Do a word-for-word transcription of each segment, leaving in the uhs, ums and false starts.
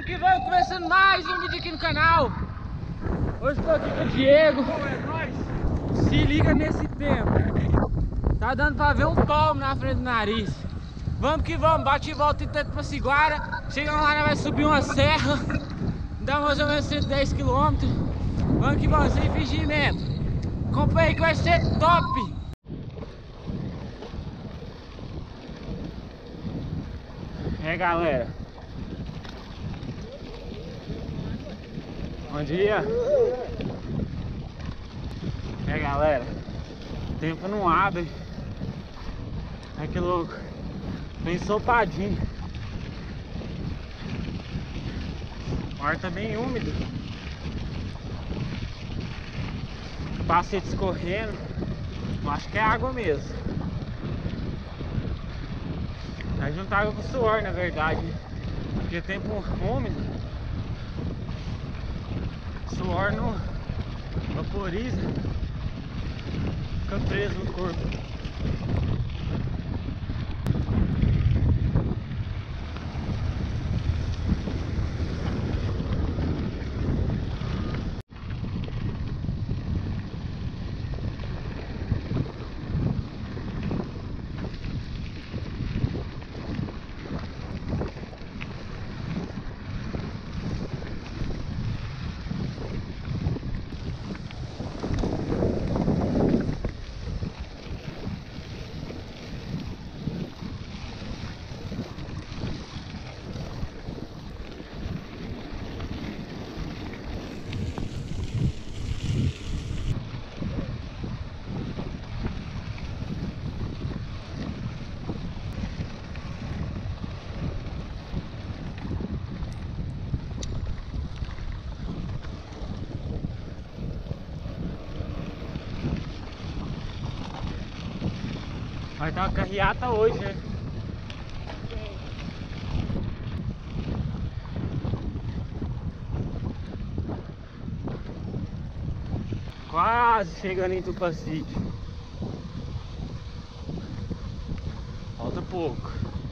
que vamos, começando mais um vídeo aqui no canal. Hoje estou aqui com o Diego. Se liga nesse tempo. Tá dando pra ver um palmo na frente do nariz. Vamos que vamos, bate e volta e tanto pra Ciguara. Chegando lá, nós vai subir uma serra. Dá mais ou menos cento e dez quilômetros. Vamos que vamos, sem fingimento. Acompanha aí que vai ser top. É, galera, bom dia. É, galera, o tempo não abre. Ai, que louco. Bem ensopadinho. O ar tá bem úmido. Passete escorrendo. Eu acho que é água mesmo. Vai juntar água com suor, na verdade, porque tempo úmido, suor não vaporiza, fica preso no corpo. Vai dar uma carreata hoje, né? Quase chegando em Tupaci. Falta pouco.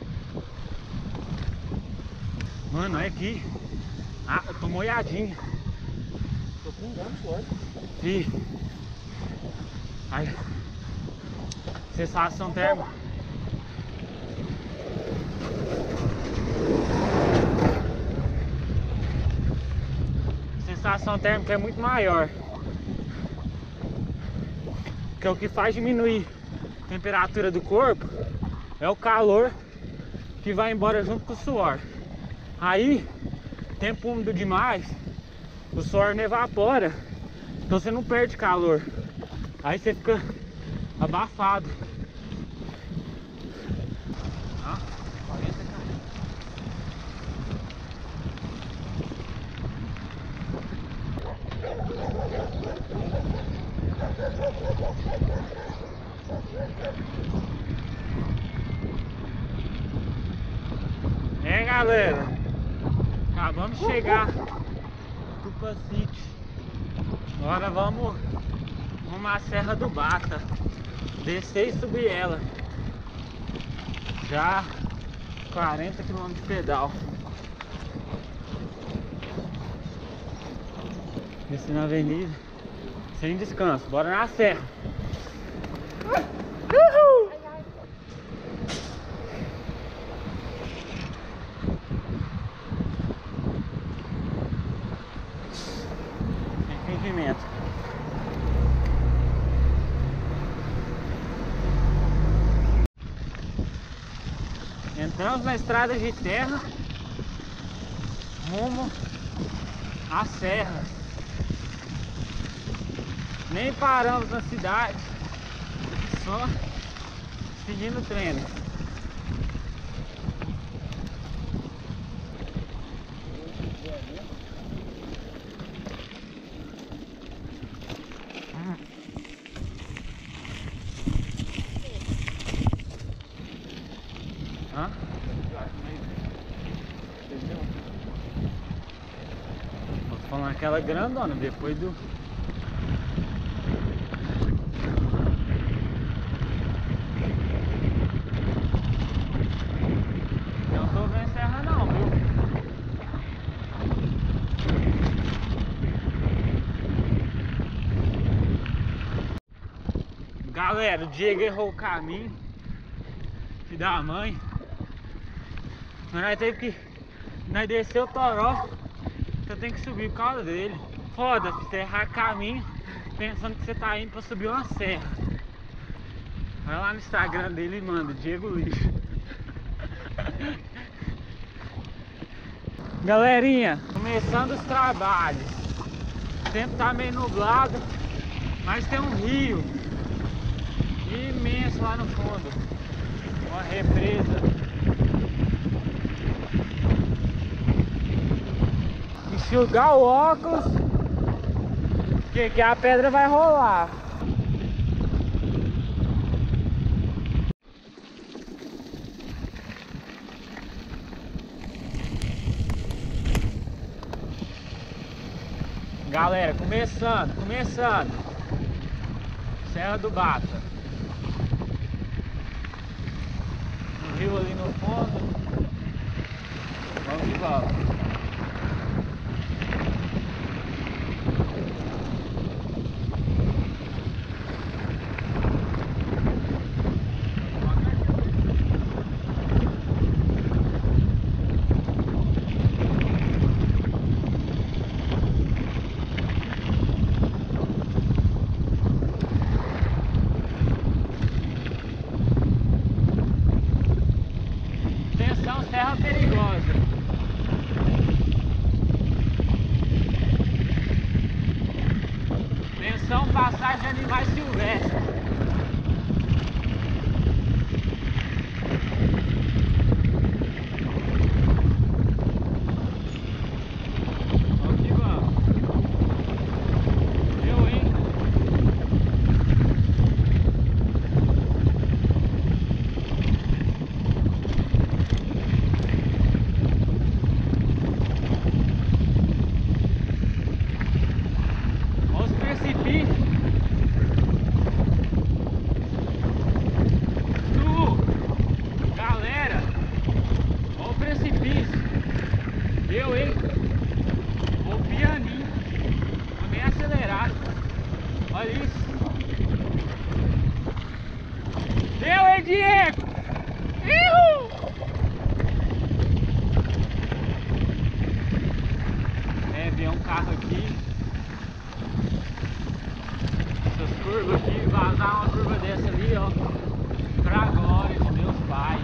Mano, olha aqui. Ah, eu tô molhadinho. Tô pingando suor. Ih. Ai. Sensação térmica. Sensação térmica é muito maior. Porque o que faz diminuir a temperatura do corpo é o calor que vai embora junto com o suor. Aí, tempo úmido demais, o suor não evapora, então você não perde calor. Aí você fica abafado. Ah, quarenta km. É, galera, acabamos de chegar no Tupaci. Agora vamos rumar a Serra do Bata, descer e subir ela. Já quarenta quilômetros de pedal. Descer na avenida sem descanso. Bora na serra. Uhul! Sem fingimento. Entramos na estrada de terra rumo à serra. Nem paramos na cidade, só seguindo o treino. Hã? Vou falar aquela grandona depois do... Não tô vendo serra não, viu? Galera, o Diego errou o caminho. Filho da mãe. Mas nós teve que... Nós desceu o toró. Então tem que subir por causa dele. Foda, você errar caminho pensando que você tá indo pra subir uma serra. Vai lá no Instagram dele e manda, Diego Lixo. Galerinha, começando os trabalhos. O tempo tá meio nublado, mas tem um rio imenso lá no fundo. Uma represa. Enxugar o óculos, que, que a pedra vai rolar. Galera, começando, começando. Serra do Bata. Um rio ali no fundo. Vamos que vamos. Serra perigosa. Atenção, passagem de animais silvestres. Vamos que vamos. Eu, hein? Eu, hein? Vou pianinho. Vou nem acelerar. Olha isso. Eu, hein, Diego? Iu! É, vem um carro aqui. Essas curvas aqui. Vazar uma curva dessa ali, ó. Pra glória de Deus Pai.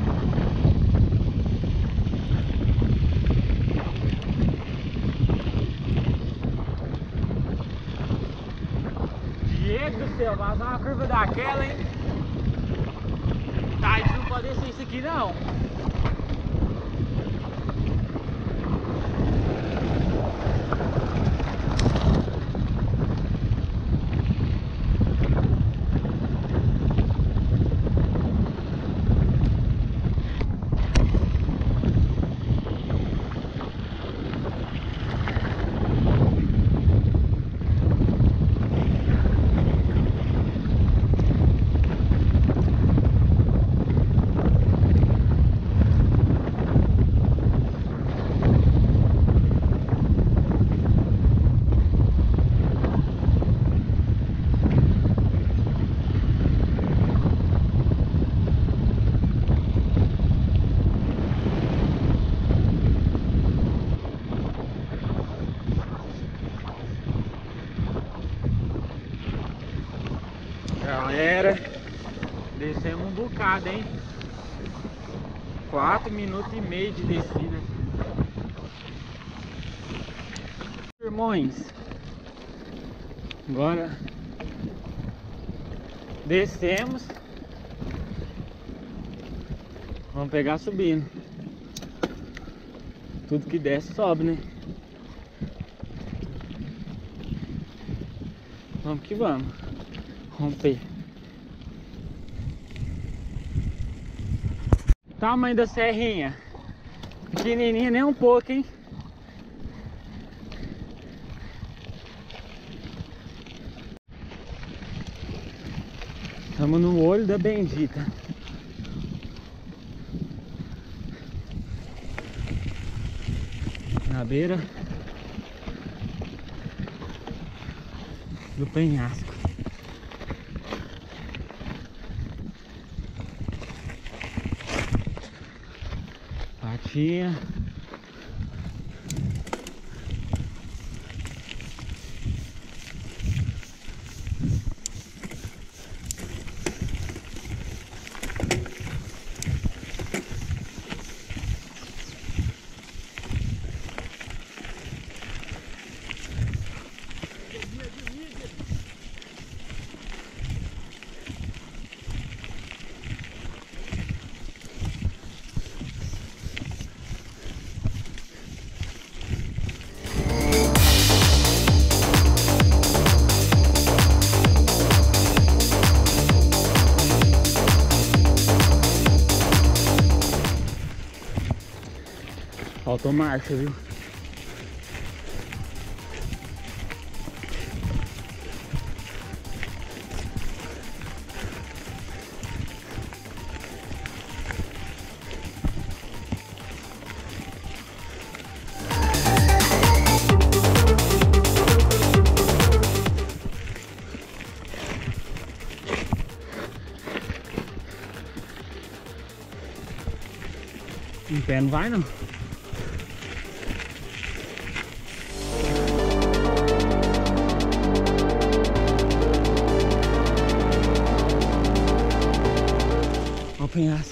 Diego do céu, vazar uma curva daquela, hein? Tá, isso não pode ser isso aqui não. Galera, descemos um bocado, hein? Quatro minutos e meio de descida. Irmãos, agora descemos. Vamos pegar subindo. Tudo que desce sobe, né? Vamos que vamos. Romper. Tamanho da serrinha. Pequenininha nem um pouco, hein? Estamos no olho da bendita. Na beira do penhasco. Rotina. Faltou marcha, viu? Em pé não vai não. Olha o penhasco.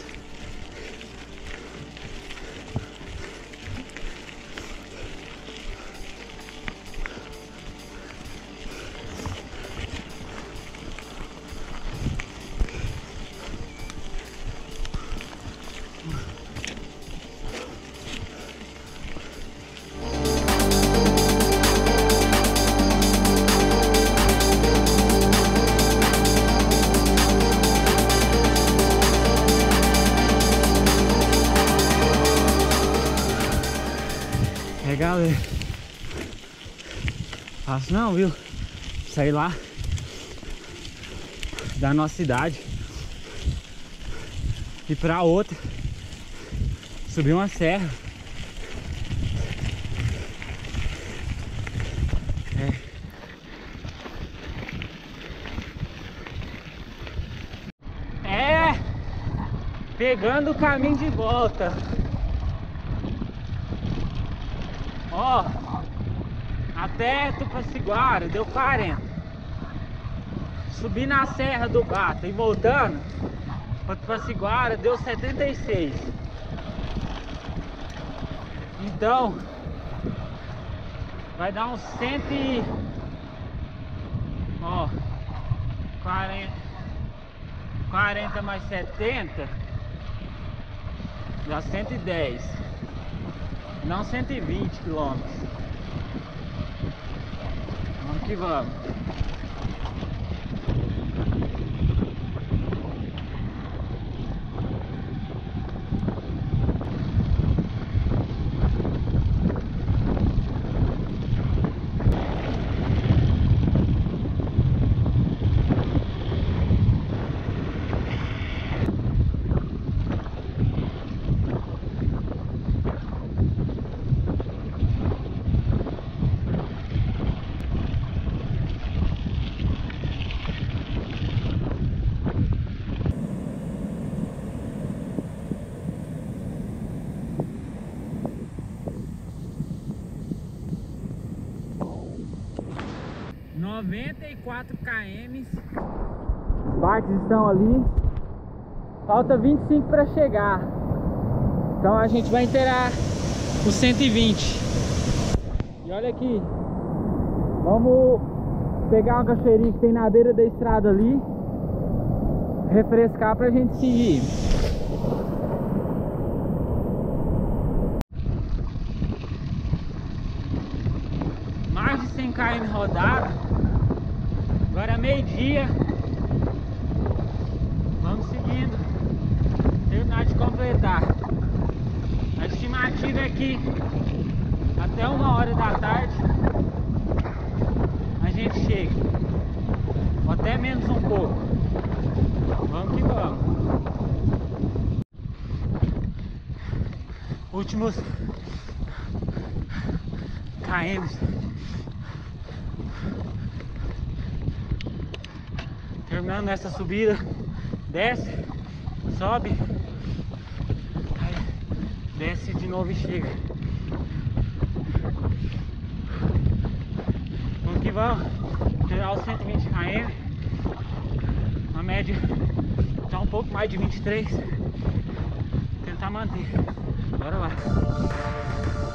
É, galera, fácil não, viu? Sair lá da nossa cidade e pra outra, subir uma serra. É, é pegando o caminho de volta. Ó, até Tupaciguara deu quarenta. Subir na Serra do Gata e voltando para Tupaciguara deu setenta e seis. Então vai dar uns cento e... ó, quarenta, quarenta mais setenta dá cento e dez. Não cento e vinte quilômetros. Vamos que vamos. noventa e quatro quilômetros. Os barcos estão ali. Falta vinte e cinco para chegar. Então a gente vai inteirar os cento e vinte. E olha aqui. Vamos pegar uma cachoeirinha que tem na beira da estrada ali. Refrescar pra gente seguir. Mais de cem quilômetros rodados. Agora é meio-dia. Vamos seguindo. Terminar de completar. A estimativa é que até uma hora da tarde a gente chega. Ou até menos um pouco. Vamos que vamos. Últimos km. Terminando essa subida, desce, sobe, aí desce de novo e chega. Vamos que vamos. Tirar os cento e vinte quilômetros. Uma média já um pouco mais de vinte e três. Tentar manter. Bora lá.